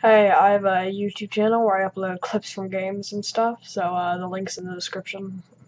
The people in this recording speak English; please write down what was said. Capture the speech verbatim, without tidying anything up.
Hey, I have a YouTube channel where I upload clips from games and stuff, so uh, the link's in the description.